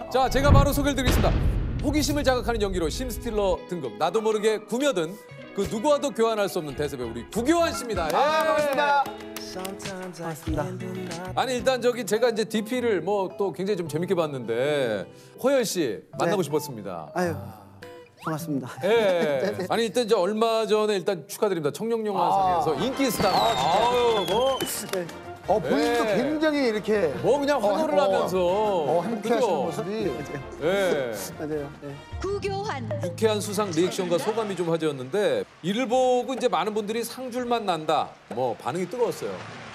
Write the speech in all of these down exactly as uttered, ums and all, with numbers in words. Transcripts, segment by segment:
자, 제가 바로 소개를 드리겠습니다. 호기심을 자극하는 연기로 심스틸러 등극, 나도 모르게 구며든 그 누구와도 교환할 수 없는 대세배 우리 구교환 씨입니다. 예. 아, 반갑습니다. 반갑습니다. 아니 일단 저기 제가 이제 디피를 뭐 또 굉장히 좀 재밌게 봤는데 호열 씨 만나고 네. 싶었습니다. 아유, 반갑습니다. 예. 아니 일단 이제 얼마 전에 일단 축하드립니다. 청룡영화상에서 아. 인기 스타. 아유 뭐. 네. 어, 본인도 네. 굉장히 이렇게 뭐 그냥 환호를 어, 어. 하면서 어, 행복해하시는 그죠? 모습이 예. 맞아요. 네. 구교환. 유쾌한 수상 리액션과 소감이 좀 화제였는데 이를 보고 이제 많은 분들이 상줄만 난다. 뭐 반응이 뜨거웠어요.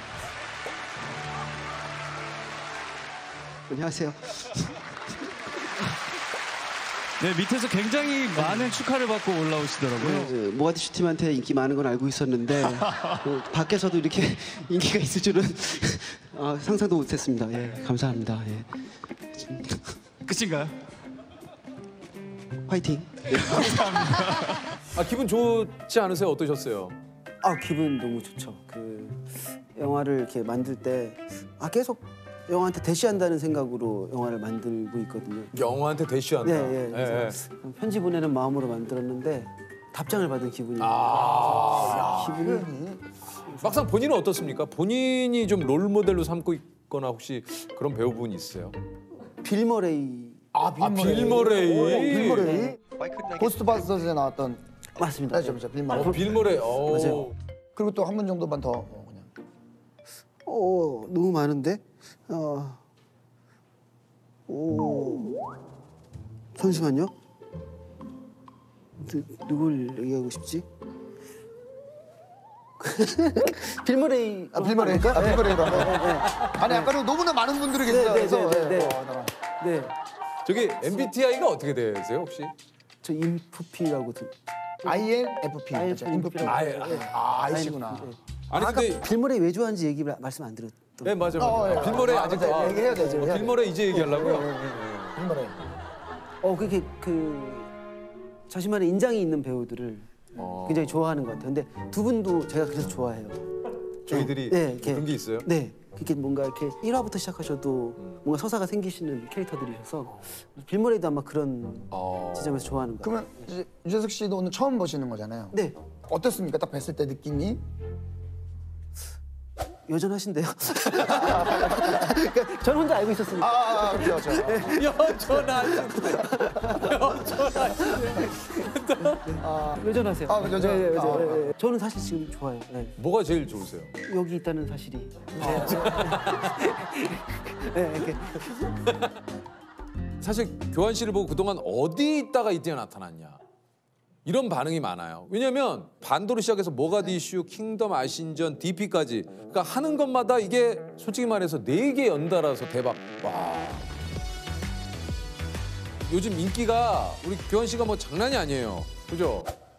안녕하세요. 네, 밑에서 굉장히 많은 축하를 받고 올라오시더라고요. 그 모가디슈 팀한테 인기 많은 건 알고 있었는데 그 밖에서도 이렇게 인기가 있을 줄은 어, 상상도 못했습니다. 예, 감사합니다. 예. 끝인가요? 화이팅. 아 기분 좋지 않으세요? 어떠셨어요? 아 기분 너무 좋죠. 그 영화를 이렇게 만들 때 아 계속 영화한테 대시한다는 생각으로 영화를 만들고 있거든요. 영화한테 대시한다. 네, 예. 예, 그래서 편지 보내는 마음으로 만들었는데 답장을 받은 기분이. 아, 기분이 막상 본인은 어떻습니까? 본인이 좀 롤모델로 삼고 있거나 혹시 그런 배우분이 있어요? 빌 머레이. 아, 아, 빌 머레이. 오, 빌 머레이. 고스트바스터즈에 나왔던 맞습니다. 맞죠, 맞죠, 빌 머레이. 어, 빌 머레이. 오. 맞아요. 그리고 또 한 분 정도만 더 어, 그냥. 어 너무 많은데. 어. 오. 잠시만요. 누, 누굴 얘기하고 싶지? 빌 머레이. 아, 빌 머레이. 아, 빌 머레이로. 아니, 아까는 너무나 많은 분들이 계세요. 네, 네, 그래서 네, 네, 예, 네. 어, 나- 네. 저기 엠비티아이가 어떻게 되세요 혹시? 저 인프피라고 들. 아이엔에프피. 맞죠? 인프피. 네. 아, 예. 아, 아이시구나. 아니 아까 근데 빌 머레이 왜 좋아하는지 얘기 말씀 안 드렸던. 네 맞아요. 어, 맞아요. 예. 빌 머레이 아, 아직 맞아. 아, 얘기해야 되죠, 해야 빌 돼. 머레이 이제 얘기하려고요? 빌 머레이. 어 그게 그 자신만의 인장이 있는 배우들을 어. 굉장히 좋아하는 것 같아요. 근데 두 분도 제가 그래서 좋아해요. 저희들이 네, 뭐 이렇게. 그런 게 있어요? 네, 그게 뭔가 이렇게 일 화부터 시작하셔도 뭔가 서사가 생기시는 캐릭터들이셔서 빌 머레이도 아마 그런 어. 지점에서 좋아하는 것 같아요. 그러면 이제 유재석 씨도 오늘 처음 보시는 거잖아요. 네, 어떻습니까? 딱 뵀을 때 느낌이? 여전하신데요. 그러니까 저는 혼자 알고 있었으니까. 아, 아, 그렇죠. 여전하신데. 여전하세요. 아, 여전- 네, 네, 아, 네, 네. 저는 사실 지금 좋아요. 네. 뭐가 제일 좋으세요? 여기 있다는 사실이. 네, 네, 이렇게. 사실 교환 씨를 보고 그동안 어디 있다가 이때 나타났냐 이런 반응이 많아요. 왜냐면 반도로 시작해서 모가디슈, 킹덤 아신전, 디피까지 그러니까 하는 것마다 이게 솔직히 말해서 네 개 연달아서 대박. 와. 요즘 인기가 우리 교환 씨가 뭐 장난이 아니에요. 그죠?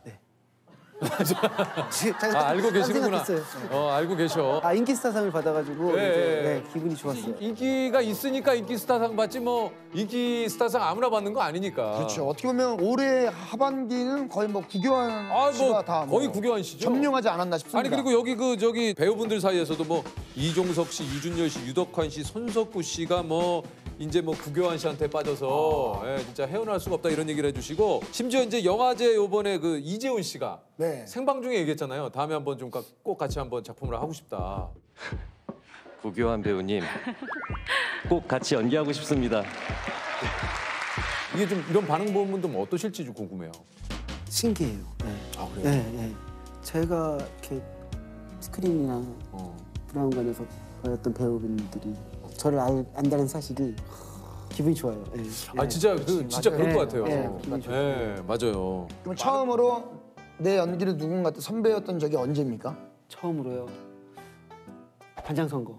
아, 알고 계시는구나. 생각했어요. 어, 알고 계셔. 아 인기 스타상을 받아가지고 네. 이제, 네, 기분이 좋았어요. 인기가 있으니까 인기 스타상 받지 뭐 인기 스타상 아무나 받는 거 아니니까. 그렇죠. 어떻게 보면 올해 하반기는 거의 뭐 구교환 아, 씨가 뭐 다 뭐 거의 구교환 씨죠. 점령하지 않았나 싶습니다. 아니 그리고 여기 그 저기 배우분들 사이에서도 뭐 이종석 씨, 이준열 씨, 유덕환 씨, 손석구 씨가 뭐 이제 뭐 구교환 씨한테 빠져서 예, 진짜 헤어날 수가 없다 이런 얘기를 해주시고 심지어 이제 영화제 요번에 그 이재훈 씨가 네. 생방 중에 얘기했잖아요. 다음에 한번 좀 꼭 같이 한번 작품을 하고 싶다. 구교환 배우님 꼭 같이 연기하고 싶습니다. 이게 좀 이런 반응 보면 좀 어떠실지 좀 궁금해요. 신기해요. 네. 아 그래요? 네, 네. 제가 이렇게 스크린이나 어. 브라운관에서 보였던 배우분들이 저를 알, 안다는 사실이 기분이 좋아요. 네. 아 네. 진짜 그 진짜 그럴 네, 것 같아요. 네, 기분이 좋아요. 네, 맞아요. 그럼 처음으로 내 연기를 누군가한테 선배였던 적이 언제입니까? 처음으로요. 반장 선거.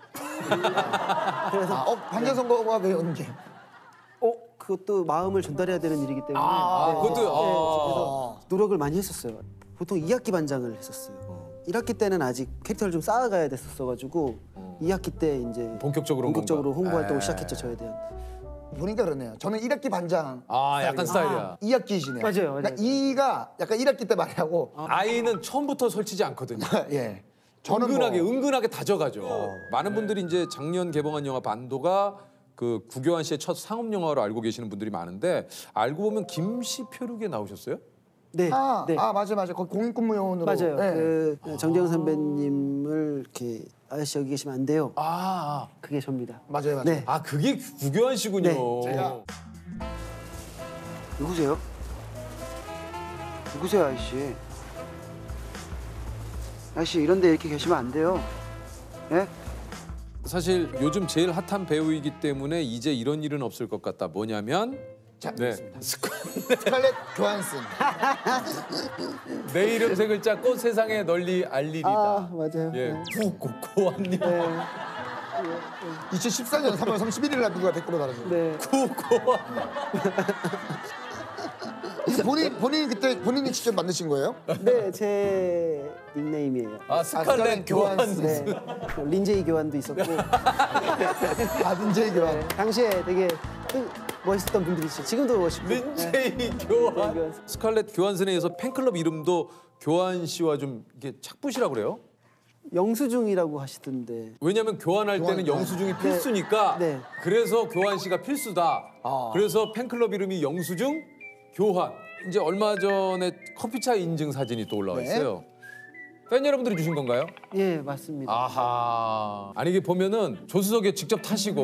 아, 어, 반대선거가 왜 연기? 어 그것도 마음을 전달해야 되는 일이기 때문에 아, 네, 그것도 네, 아. 그래서 노력을 많이 했었어요. 보통 이 학기 반장을 했었어요. 일 학기 때는 아직 캐릭터를 좀 쌓아가야 됐었어가지고 이 학기 때 이제 본격적으로 본격적으로 뭔가. 홍보 활동을 에. 시작했죠 저에 대한. 보니까 그러네요. 저는 일 학기 반장. 아 약간 스타일이야. 이 학기시네요. 맞아요, 맞아요. 그러니까 이가 약간 일 학기 때 많이 하고 아이는 처음부터 설치지 않거든요. 예. 저는 은근하게 뭐, 은근하게 다져가죠. 많은 분들이 이제 작년 개봉한 영화 반도가 그 구교환 씨의 첫 상업 영화로 알고 계시는 분들이 많은데 알고 보면 김씨표류기에 나오셨어요? 네, 아, 네. 아 맞아 맞아. 거기 공익근무요원으로. 맞아요. 네. 그 정재영 선배님을 이렇게 아저씨 여기 계시면 안 돼요. 아, 그게 접니다. 맞아요 맞아요. 네. 아 그게 구교환 씨군요. 네, 제가- 누구세요? 누구세요, 아저씨? 아저씨 이런데 이렇게 계시면 안 돼요. 예? 사실 요즘 제일 핫한 배우이기 때문에 이제 이런 일은 없을 것 같다. 뭐냐면 자, 네. 스칼렛 교환슨. 내 이름 세 글자 꽃 세상에 널리 알리리다. 아 맞아요. 예, 네. 구고고환님. 네. 이천십사 년 삼월 삼십일 일 날 누가 댓글로 달았어요. 네. 구고환. 본인 본인 그때 본인이 직접 만드신 거예요? 네, 제 닉네임이에요. 아 스칼렛 교환슨. 네. 린제이 교환도 있었고 아딘제이 교환. 네, 당시에 되게 뜨- 멋있었던 분들이시죠. 지금도 멋있고. 네. 린제이 교환. 교환. 스칼렛 교환슨에 의해서 팬클럽 이름도 교환 씨와 좀 이게 착붙이라 그래요? 영수증이라고 하시던데. 왜냐하면 교환할 교환, 때는 네. 영수증이 필수니까 네. 그래서 교환 씨가 필수다. 아. 그래서 팬클럽 이름이 영수증 교환. 이제 얼마 전에 커피차 인증 사진이 또 올라와 네. 있어요. 팬 여러분들이 주신 건가요? 예, 맞습니다. 아하. 아니 이게 보면은 조수석에 직접 타시고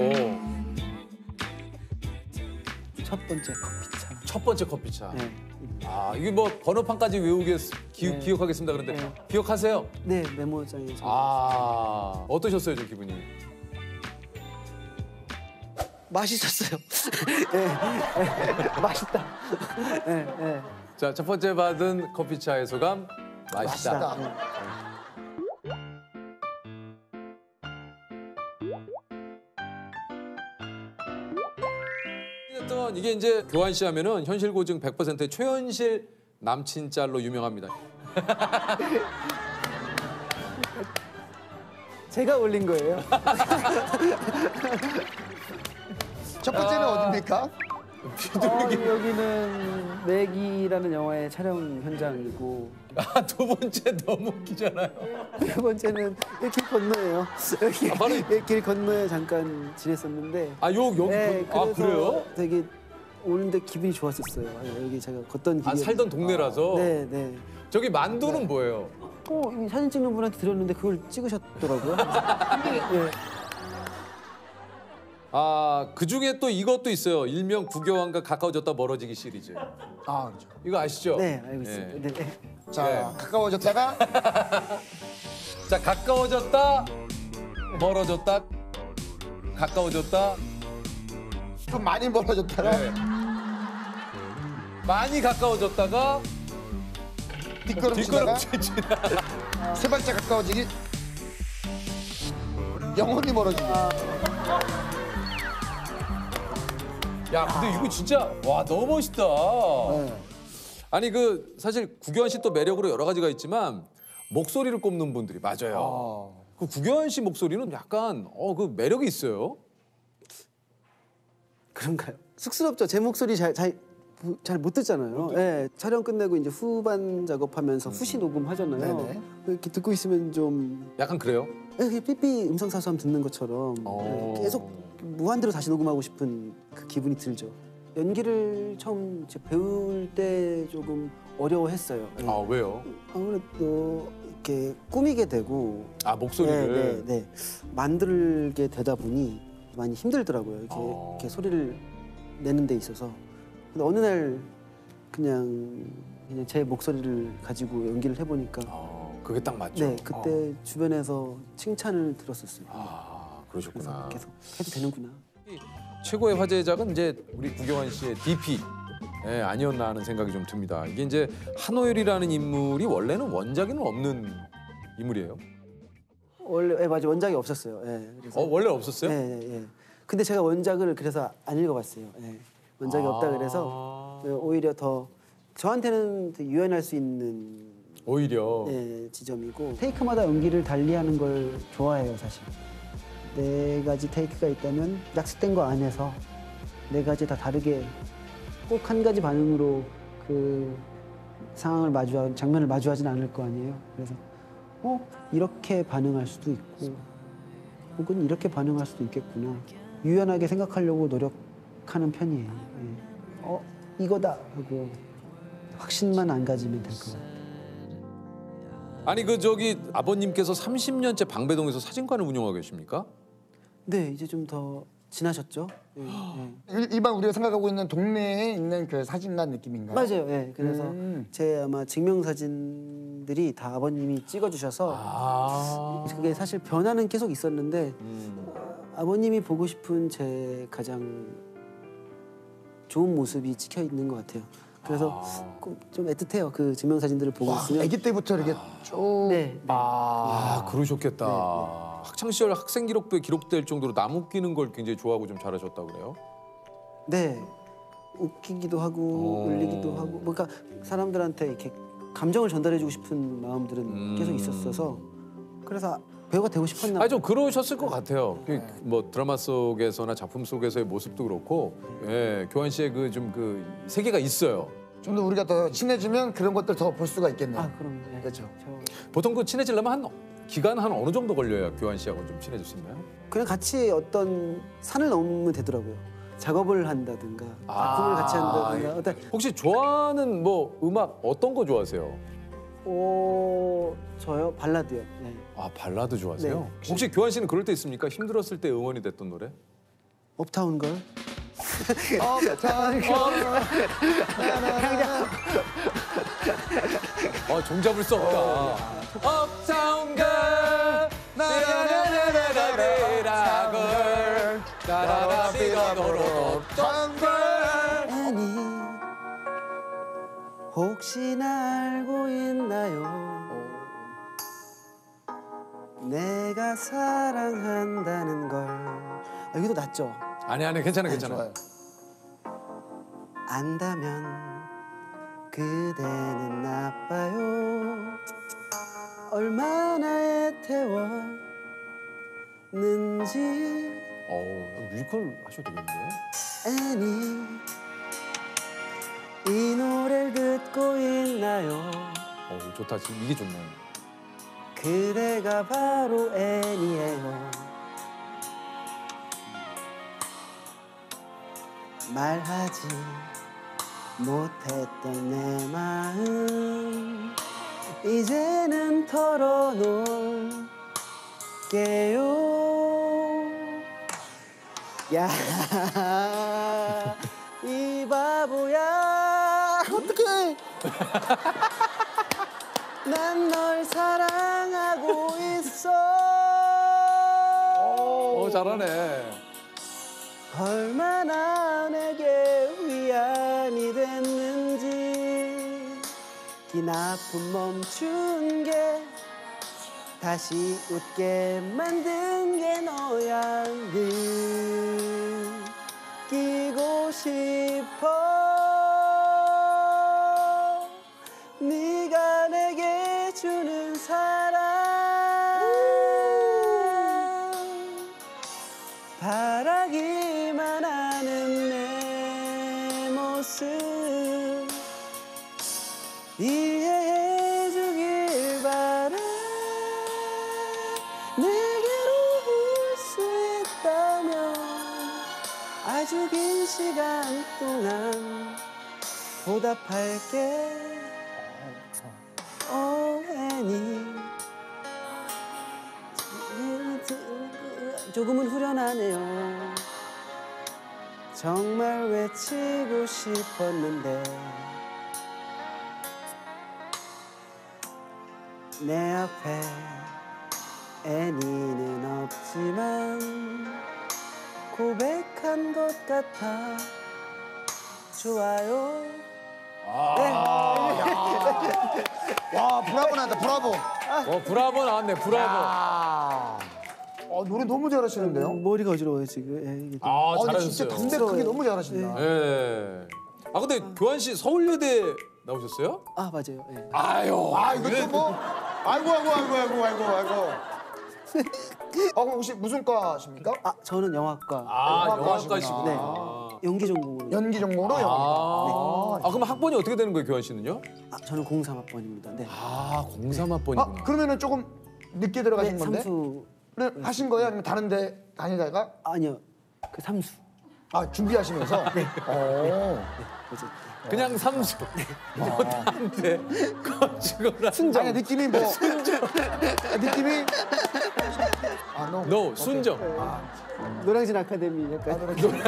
첫 번째 커피차. 첫 번째 커피차. 네. 아 이게 뭐 번호판까지 외우겠 기, 네. 기억하겠습니다. 그런데 네. 기억하세요? 네, 메모장에서. 아 어떠셨어요, 좀 기분이? 맛있었어요. 예, 예, 맛있다. 예, 예. 자 첫 번째 받은 커피차의 소감 맛있다. 맛있다. 예. 어떤 이게 이제 교환 씨 하면은 현실 고증 백 퍼센트의 최현실 남친 짤로 유명합니다. 제가 올린 거예요. 첫 번째는 어딥니까? 어, 여기는 맥이라는 영화의 촬영 현장이고 아, 두 번째 너무 웃기잖아요. 두 번째는 이 길 건너예요. 여기 아, 바로 이- 이 길 건너에 잠깐 지냈었는데. 아, 요 여기 네, 그, 아 그래서 그래요? 되게 오는데 기분이 좋았었어요. 아, 여기 제가 걷던 길이. 아 살던 동네라서. 네, 네. 저기 만두는 뭐예요? 어, 이 사진 찍는 분한테 드렸는데 그걸 찍으셨더라고요. 예. 아, 그 중에 또 이것도 있어요. 일명 구교환과 가까워졌다 멀어지기 시리즈. 아 그렇죠. 이거 아시죠? 네, 알고 있어요. 예. 네. 네. 자 네. 가까워졌다가 자, 가까워졌다 멀어졌다 가까워졌다 좀 많이 멀어졌다가 네. 많이 가까워졌다가 뒷걸음치다가 뒷걸음치다. 세 발짝 가까워지기 영혼이 멀어지기. 야, 근데 이거 진짜 와 너무 멋있다. 네. 아니 그 사실 구교환 씨 또 매력으로 여러 가지가 있지만 목소리를 꼽는 분들이 맞아요. 아. 그 구교환 씨 목소리는 약간 어 그 매력이 있어요. 그런가요? 쑥스럽죠. 제 목소리 잘 잘 잘 못 듣잖아요. 예, 촬영 끝내고 이제 후반 작업하면서 후시 녹음하잖아요. 네네. 이렇게 듣고 있으면 좀 약간 그래요? 예, 그냥 삐삐 음성 사서함 듣는 것처럼 어. 예, 계속 무한대로 다시 녹음하고 싶은 그 기분이 들죠. 연기를 처음 이제 배울 때 조금 어려워했어요. 예. 아 왜요? 아무래도 이렇게 꾸미게 되고 아 목소리를. 네, 네, 네. 만들게 되다 보니 많이 힘들더라고요. 이렇게, 어. 이렇게 소리를 내는 데 있어서. 근데 어느 날 그냥 그냥 제 목소리를 가지고 연기를 해보니까 어, 그게 딱 맞죠. 네, 그때 주변에서 칭찬을 들었었어요. 아 그래서 그러셨구나. 계속 해도 되는구나. 최고의 화제작은 이제 우리 구교환 씨의 디피 예, 아니었나 하는 생각이 좀 듭니다. 이게 이제 한호열이라는 인물이 원래는 원작에는 없는 인물이에요. 원래 예, 맞아 원작이 없었어요. 예, 그래서 어 원래 없었어요? 예, 예, 예. 근데 제가 원작을 그래서 안 읽어봤어요. 예. 원작이 아. 없다 그래서 오히려 더 저한테는 되게 유연할 수 있는 오히려 예, 지점이고 테이크마다 연기를 달리하는 걸 좋아해요 사실. 네 가지 테이크가 있다면 약속된 거 안에서 네 가지 다 다르게 꼭 한 가지 반응으로 그 상황을 마주하 장면을 마주하진 않을 거 아니에요. 그래서 어 이렇게 반응할 수도 있고 혹은 이렇게 반응할 수도 있겠구나. 유연하게 생각하려고 노력하는 편이에요. 예. 어 이거다 하고 확신만 안 가지면 될 것 같아요. 아니 그 저기 아버님께서 삼십 년째 방배동에서 사진관을 운영하고 계십니까? 네, 이제 좀 더 지나셨죠? 예, 예. 일- 일반 우리가 생각하고 있는 동네에 있는 그 사진관 느낌인가요? 맞아요. 예. 그래서 음. 제 아마 증명사진들이 다 아버님이 찍어주셔서 아. 그게 사실 변화는 계속 있었는데 음. 아버님이 보고 싶은 제 가장 좋은 모습이 찍혀 있는 것 같아요. 그래서 아. 좀 애틋해요. 그 증명사진들을 보고 와, 있으면. 아기 때부터 이렇게 쭉. 네. 네. 아, 그러셨겠다. 네, 학창 시절 학생 기록부에 기록될 정도로 남 웃기는 걸 굉장히 좋아하고 좀 잘하셨다고 그래요? 네. 웃기기도 하고 오. 울리기도 하고 뭔가 사람들한테 이렇게 감정을 전달해주고 싶은 마음들은 음. 계속 있었어서 그래서 배우가 되고 싶었나 아, 좀 그러셨을 것 같아요. 그, 뭐 드라마 속에서나 작품 속에서의 모습도 그렇고, 예, 교환 씨의 그 좀 그 세계가 있어요. 좀 더 우리가 더 친해지면 그런 것들 더 볼 수가 있겠네요. 아 그럼 네. 그렇죠. 저 보통 그 친해지려면 한 기간 한 어느 정도 걸려야 교환 씨하고 좀 친해질 수 있나요? 그냥 같이 어떤 산을 넘으면 되더라고요. 작업을 한다든가 작품을 같이 한다든가 어떤 혹시 좋아하는 뭐 음악 어떤 거 좋아하세요? 오 저요 발라드요. 네. 아, 발라드 좋아하세요? 네. 혹시 교환 씨는 그럴 때 있습니까? 힘들었을 때 응원이 됐던 노래? 업타운 걸. 어, 자, 아, 종잡을 수 없다. 업타운 걸 나라라라라라라 걸 따라라비라도로 애니 혹시나 알고 있나요? 내가 사랑한다는 걸. 아, 여기도 낫죠? 아니 아니 괜찮아 괜찮아. 좋아요. 안다면 그대는 나빠요. 얼마나 애태웠는지. 어, 뮤지컬 하셔도 되겠는데? 애니 이 노래를 듣고 있나요? 어, 좋다. 지금 이게 좋네. 그대가 바로 애니예요. 말하지 못했던 내 마음 이제는 털어놓을게요. 야, 이 바보야. 어떡해. 난 널 사랑하고 있어. 어, 잘하네. 얼마나 내게 위안이 됐는지 긴 아픔 멈춘 게 다시 웃게 만든 게 너야. 느끼고 싶어. 네가 내게 주는 사랑 바라기만 하는 내 모습 이해해 주길 바라. 내게로 올 수 있다면 아주 긴 시간 동안 보답할게. 오 애니 조금은 후련하네요. 정말 외치고 싶었는데 내 앞에 애니는 없지만 고백한 것 같아 좋아요. 와, 브라보 나왔다, 브라보. 어, 브라보 나왔네. 브라보. 아, 어, 노래 너무 잘하시는데요? 머리가 어지러워요 지금. 예, 이게 좀. 아, 어, 근데 진짜 잘하셨어요. 담백하게 너무 잘하신다. 예. 아, 근데 교환 씨 서울예대 나오셨어요? 아 맞아요. 예. 아유. 아, 이것도 뭐. 아이고, 아이고, 아이고, 아이고, 아이고, 아이고. 어, 그럼 혹시 무슨 과십니까? 아 저는 영화과. 아, 영화과 영화과시구나. 네. 아. 연기 전공으로. 연기 전공으로 영화. 아, 아, 그럼 학번이 어떻게 되는 거예요, 교환 씨는요? 아, 저는 공삼 학번입니다. 네. 아, 공삼 아, 학번이구나. 그러면은 조금 늦게 들어가신 네, 건데? 삼수 를 하신 거예요? 아니면 다른 데 다니다가? 아니요. 그 삼수. 아 준비하시면서. 네. 어. 그래서 그냥 삼수. 못하는데 거치거나. 순정. 아니 느낌이 뭐. 순정. 느낌이. 아 no. No, 순정. 노량진 아카데미 약간.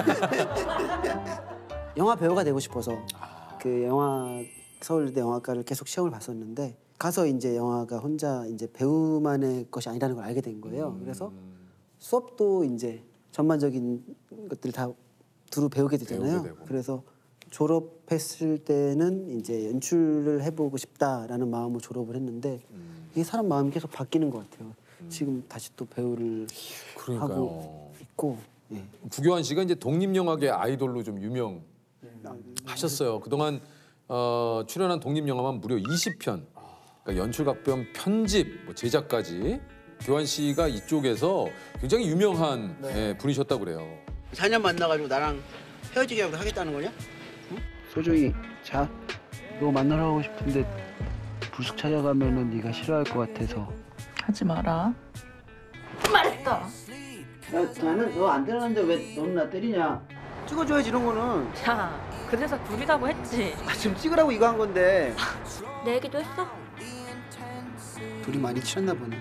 영화 배우가 되고 싶어서 그 영화 서울대 영화과를 계속 시험을 봤었는데 가서 이제 영화가 혼자 이제 배우만의 것이 아니라는 걸 알게 된 거예요. 그래서 수업도 이제 전반적인 것들을 다 두루 배우게 되잖아요. 배우게 되고. 그래서 졸업했을 때는 이제 연출을 해보고 싶다라는 마음으로 졸업을 했는데 이게 사람 마음이 계속 바뀌는 것 같아요. 지금 다시 또 배우를 그러니까요. 하고 있고. 예. 구교환 씨가 이제 독립영화계 아이돌로 좀 유명하셨어요. 그동안 어, 출연한 독립영화만 무려 이십 편. 그러니까 연출, 각본, 편집, 뭐 제작까지. 교환 씨가 이쪽에서 굉장히 유명한 예, 분이셨다고 그래요. 사 년 만나가지고 나랑 헤어지게 하겠다는 거냐? 응? 소중히 자. 너 만나러 가고 싶은데 불쑥 찾아가면은 네가 싫어할 것 같아서. 하지 마라. 말했다. 야, 나는 너 안 때렸는데 왜 너는 나 때리냐? 찍어줘야지 이런 거는. 야, 그래서 둘이라고 했지. 아, 지금 찍으라고 이거 한 건데. 내 얘기도 했어? 둘이 많이 치렀나 보네.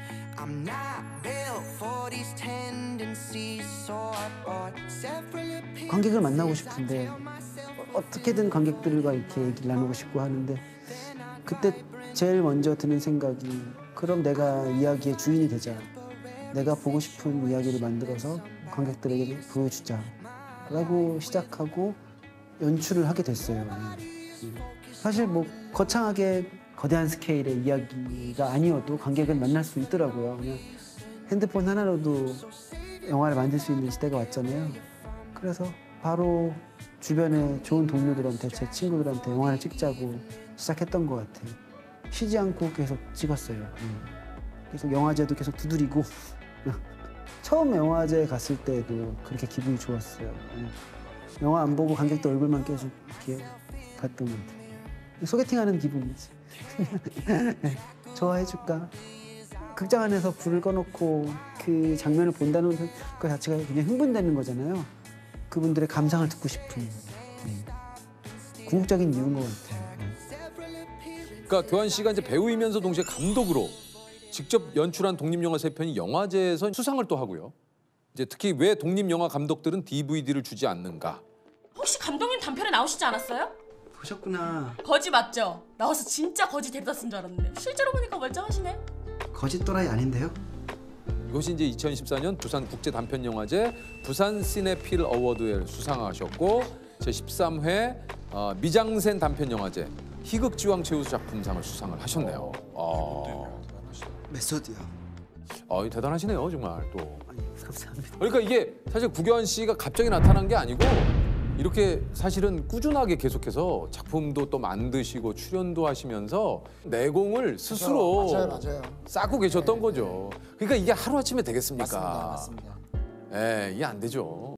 관객을 만나고 싶은데 어떻게든 관객들과 이렇게 얘기를 나누고 싶고 하는데 그때 제일 먼저 드는 생각이 그럼 내가 이야기의 주인이 되자. 내가 보고 싶은 이야기를 만들어서 관객들에게 보여주자 라고 시작하고 연출을 하게 됐어요. 사실 뭐 거창하게 거대한 스케일의 이야기가 아니어도 관객을 만날 수 있더라고요. 그냥 핸드폰 하나로도 영화를 만들 수 있는 시대가 왔잖아요. 그래서 바로 주변에 좋은 동료들한테, 제 친구들한테 영화를 찍자고 시작했던 것 같아요. 쉬지 않고 계속 찍었어요. 계속 영화제도 계속 두드리고 처음 영화제 갔을 때도 그렇게 기분이 좋았어요. 영화 안 보고 관객들 얼굴만 계속 이렇게 봤던 것 같아요. 소개팅하는 기분이지. 좋아해줄까? 극장 안에서 불을 꺼놓고 그 장면을 본다는 것 자체가 그냥 흥분되는 거잖아요. 그분들의 감상을 듣고 싶은 네. 궁극적인 이유인 것 같아요. 그러니까 교환 씨가 이제 배우이면서 동시에 감독으로 직접 연출한 독립영화 세 편이 영화제에서 수상을 또 하고요. 이제 특히 왜 독립영화 감독들은 디브이디를 주지 않는가? 혹시 감독님 단편에 나오시지 않았어요? 보셨구나. 거지 맞죠? 나와서 진짜 거지 데려다 쓴 줄 알았는데 실제로 보니까 멀쩡하시네. 거짓 또라이 아닌데요? 이것이 이제 이천십사 년 부산 국제단편영화제 부산 시네필 어워드에 수상하셨고 제십삼 회 어, 미장센 단편영화제 희극지왕 최우수 작품상을 수상을 하셨네요. 어. 메소드야. 어, 대단하시네요 정말 또. 아니, 감사합니다. 그러니까 이게 사실 구교환 씨가 갑자기 나타난 게 아니고 이렇게 사실은 꾸준하게 계속해서 작품도 또 만드시고 출연도 하시면서 내공을 스스로 맞아요, 맞아요. 쌓고 계셨던 거죠. 그러니까 이게 하루아침에 되겠습니까? 맞습니다, 맞습니다. 예, 이게 안 되죠.